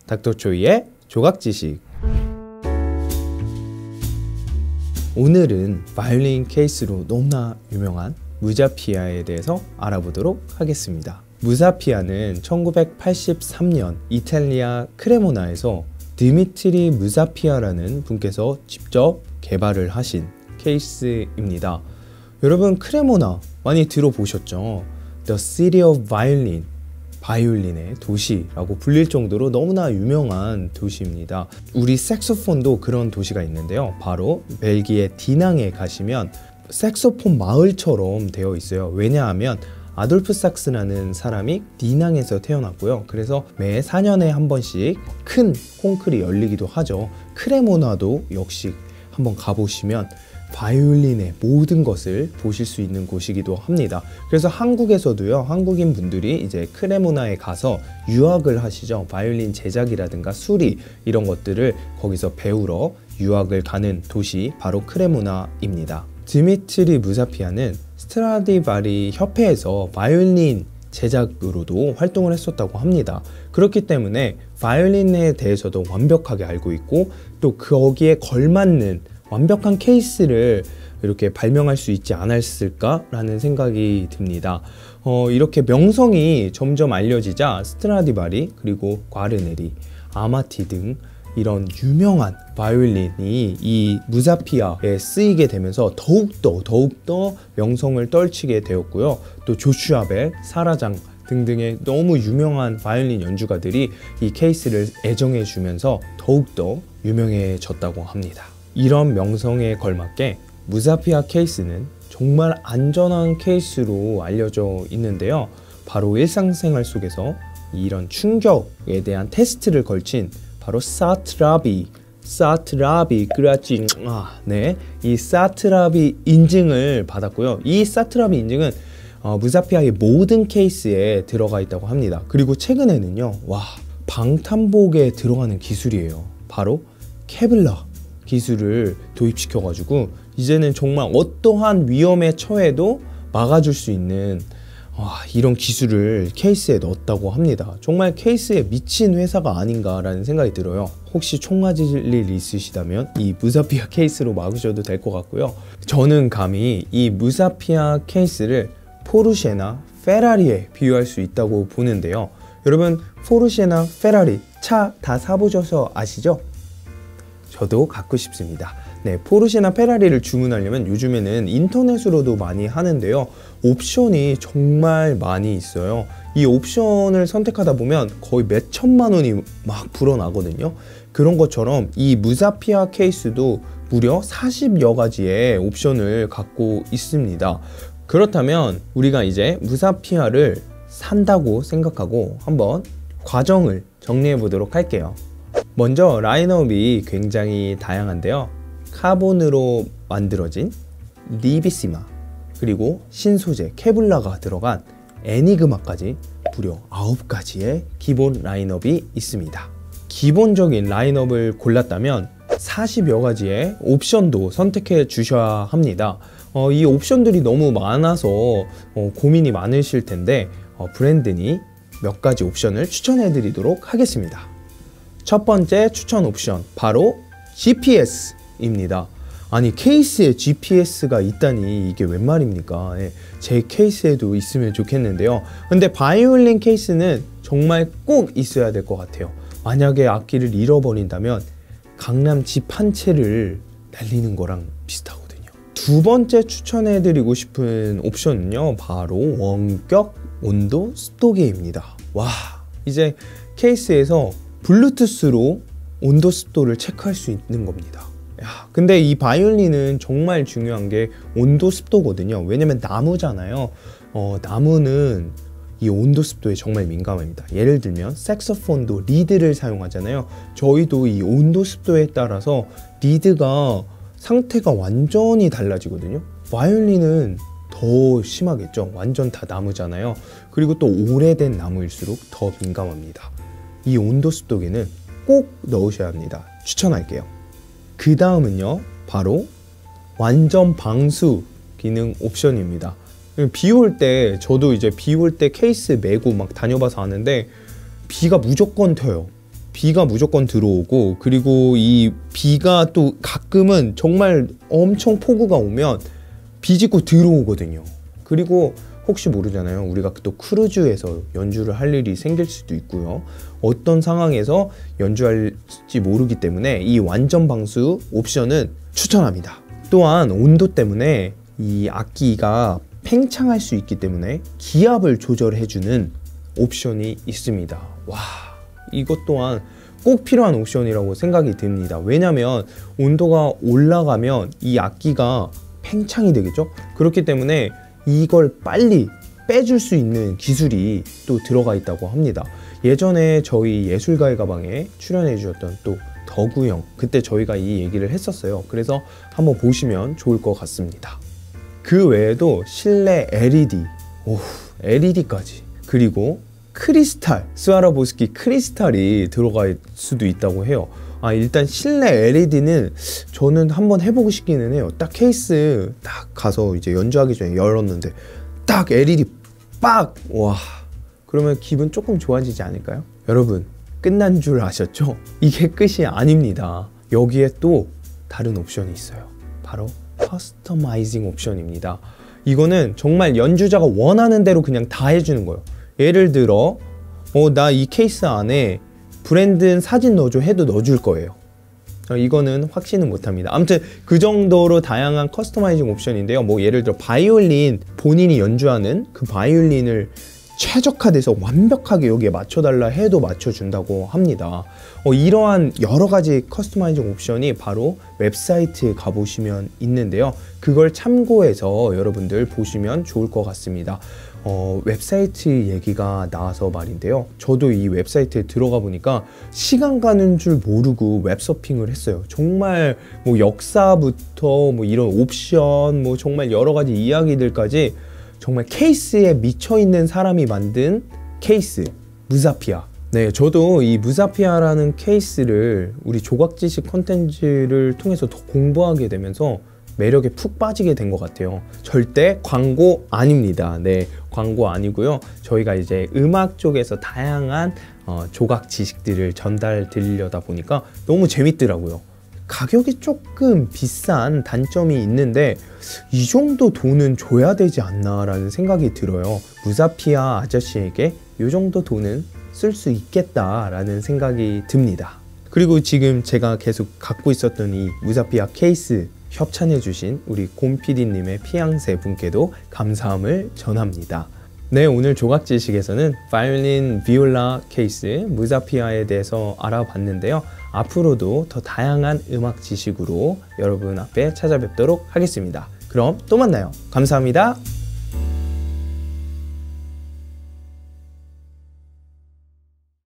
닥터초이의 조각지식. 오늘은 바이올린 케이스로 너무나 유명한 무자피아에 대해서 알아보도록 하겠습니다. 무자피아는 1983년 이탈리아 크레모나에서 드미트리 무자피아라는 분께서 직접 개발을 하신 케이스입니다. 여러분, 크레모나 많이 들어보셨죠? The City of Violin, 바이올린의 도시라고 불릴 정도로 너무나 유명한 도시입니다. 우리 색소폰도 그런 도시가 있는데요. 바로 벨기에 디낭에 가시면 색소폰 마을처럼 되어 있어요. 왜냐하면 아돌프 sak스라는 사람이 디낭에서 태어났고요. 그래서 매 4년에 한 번씩 큰 콩쿨이 열리기도 하죠. 크레모나도 역시 한번 가보시면 바이올린의 모든 것을 보실 수 있는 곳이기도 합니다. 그래서 한국에서도요, 한국인 분들이 이제 크레모나에 가서 유학을 하시죠. 바이올린 제작이라든가 수리 이런 것들을 거기서 배우러 유학을 가는 도시 바로 크레모나입니다. 드미트리 무자피아는 스트라디바리 협회에서 바이올린 제작으로도 활동을 했었다고 합니다. 그렇기 때문에 바이올린에 대해서도 완벽하게 알고 있고, 또 거기에 걸맞는 완벽한 케이스를 이렇게 발명할 수 있지 않았을까라는 생각이 듭니다. 이렇게 명성이 점점 알려지자 스트라디바리, 그리고 과르네리, 아마티 등 이런 유명한 바이올린이 이 무자피아에 쓰이게 되면서 더욱더 명성을 떨치게 되었고요. 또 조슈아 벨, 사라장 등등의 너무 유명한 바이올린 연주가들이 이 케이스를 애정해 주면서 더욱더 유명해졌다고 합니다. 이런 명성에 걸맞게 무자피아 케이스는 정말 안전한 케이스로 알려져 있는데요. 바로 일상생활 속에서 이런 충격에 대한 테스트를 걸친 바로 사트라비 그라지 이 사트라비 인증을 받았고요. 이 사트라비 인증은 무자피아의 모든 케이스에 들어가 있다고 합니다. 그리고 최근에는요, 방탄복에 들어가는 기술이에요. 바로 케블라 기술을 도입시켜 가지고 이제는 정말 어떠한 위험에 처해도 막아줄 수 있는 이런 기술을 케이스에 넣었다고 합니다. 정말 케이스에 미친 회사가 아닌가라는 생각이 들어요. 혹시 총 맞을 일 있으시다면 이 무자피아 케이스로 막으셔도 될 것 같고요. 저는 감히 이 무자피아 케이스를 포르쉐나 페라리에 비유할 수 있다고 보는데요. 여러분, 포르쉐나 페라리 차 다 사보셔서 아시죠? 저도 갖고 싶습니다. 네, 포르쉐나 페라리를 주문하려면 요즘에는 인터넷으로도 많이 하는데요. 옵션이 정말 많이 있어요. 이 옵션을 선택하다 보면 거의 몇 천만 원이 막 불어나거든요. 그런 것처럼 이 무자피아 케이스도 무려 40여 가지의 옵션을 갖고 있습니다. 그렇다면 우리가 이제 무자피아를 산다고 생각하고 한번 과정을 정리해 보도록 할게요. 먼저 라인업이 굉장히 다양한데요. 카본으로 만들어진 리비시마, 그리고 신소재 케블라가 들어간 애니그마까지 무려 9가지의 기본 라인업이 있습니다. 기본적인 라인업을 골랐다면 40여 가지의 옵션도 선택해 주셔야 합니다. 이 옵션들이 너무 많아서 고민이 많으실 텐데 브랜든이 몇 가지 옵션을 추천해 드리도록 하겠습니다. 첫 번째 추천 옵션, 바로 GPS입니다. 아니, 케이스에 GPS가 있다니 이게 웬 말입니까? 제 케이스에도 있으면 좋겠는데요. 근데 바이올린 케이스는 정말 꼭 있어야 될 것 같아요. 만약에 악기를 잃어버린다면 강남 집 한 채를 날리는 거랑 비슷하거든요. 두 번째 추천해드리고 싶은 옵션은요, 바로 원격 온도 습도계입니다. 이제 케이스에서 블루투스로 온도 습도를 체크할 수 있는 겁니다. 근데 이 바이올린은 정말 중요한 게 온도 습도거든요. 왜냐면 나무잖아요. 나무는 이 온도 습도에 정말 민감합니다. 예를 들면 색소폰도 리드를 사용하잖아요. 저희도 이 온도 습도에 따라서 리드가 상태가 완전히 달라지거든요. 바이올린은 더 심하겠죠. 완전 다 나무잖아요. 그리고 또 오래된 나무일수록 더 민감합니다. 이 온도 습도계는 꼭 넣으셔야 합니다. 추천할게요. 그 다음은요, 바로 완전 방수 기능 옵션입니다. 비 올 때, 저도 이제 비 올 때 케이스 메고 막 다녀봐서 아는데 비가 무조건 튀어요. 비가 무조건 들어오고, 그리고 이 비가 또 가끔은 정말 엄청 폭우가 오면 비집고 들어오거든요. 그리고 혹시 모르잖아요. 우리가 또 크루즈에서 연주를 할 일이 생길 수도 있고요. 어떤 상황에서 연주할지 모르기 때문에 이 완전 방수 옵션은 추천합니다. 또한 온도 때문에 이 악기가 팽창할 수 있기 때문에 기압을 조절해주는 옵션이 있습니다. 와, 이것 또한 꼭 필요한 옵션이라고 생각이 듭니다. 왜냐면 온도가 올라가면 이 악기가 팽창이 되겠죠. 그렇기 때문에 이걸 빨리 빼줄 수 있는 기술이 또 들어가 있다고 합니다. 예전에 저희 예술가의 가방에 출연해 주셨던 또 덕우 형, 그때 저희가 이 얘기를 했었어요. 그래서 한번 보시면 좋을 것 같습니다. 그 외에도 실내 LED, LED까지, 그리고 크리스탈, 스와로보스키 크리스탈이 들어갈 수도 있다고 해요. 일단 실내 LED는 저는 한번 해보고 싶기는 해요. 딱 케이스 딱 가서 이제 연주하기 전에 열었는데 딱 LED 빡! 와, 그러면 기분 조금 좋아지지 않을까요? 여러분, 끝난 줄 아셨죠? 이게 끝이 아닙니다. 여기에 또 다른 옵션이 있어요. 바로 커스터마이징 옵션입니다. 이거는 정말 연주자가 원하는 대로 그냥 다 해주는 거예요. 예를 들어 나 이 케이스 안에 브랜든 사진 넣어줘 해도 넣어줄 거예요. 이거는 확신은 못합니다. 아무튼 그 정도로 다양한 커스터마이징 옵션인데요. 뭐 예를 들어 바이올린, 본인이 연주하는 그 바이올린을 최적화돼서 완벽하게 여기에 맞춰달라 해도 맞춰준다고 합니다. 이러한 여러 가지 커스터마이징 옵션이 바로 웹사이트에 가보시면 있는데요. 그걸 참고해서 여러분들 보시면 좋을 것 같습니다. 웹사이트 얘기가 나와서 말인데요. 저도 이 웹사이트에 들어가 보니까 시간 가는 줄 모르고 웹서핑을 했어요. 정말 뭐 역사부터 뭐 이런 옵션, 뭐 정말 여러 가지 이야기들까지 정말 케이스에 미쳐있는 사람이 만든 케이스, 무사피아. 네, 저도 이 무사피아라는 케이스를 우리 조각지식 컨텐츠를 통해서 더 공부하게 되면서 매력에 푹 빠지게 된 것 같아요. 절대 광고 아닙니다. 네, 광고 아니고요. 저희가 이제 음악 쪽에서 다양한 조각 지식들을 전달 드리려다 보니까 너무 재밌더라고요. 가격이 조금 비싼 단점이 있는데 이 정도 돈은 줘야 되지 않나 라는 생각이 들어요. 무사피아 아저씨에게 이 정도 돈은 쓸 수 있겠다 라는 생각이 듭니다. 그리고 지금 제가 계속 갖고 있었던 이 무사피아 케이스 협찬해 주신 우리 곰PD님의 피앙세 분께도 감사함을 전합니다. 네, 오늘 조각지식에서는 바이올린 비올라 케이스 무사피아에 대해서 알아봤는데요. 앞으로도 더 다양한 음악 지식으로 여러분 앞에 찾아뵙도록 하겠습니다. 그럼 또 만나요. 감사합니다.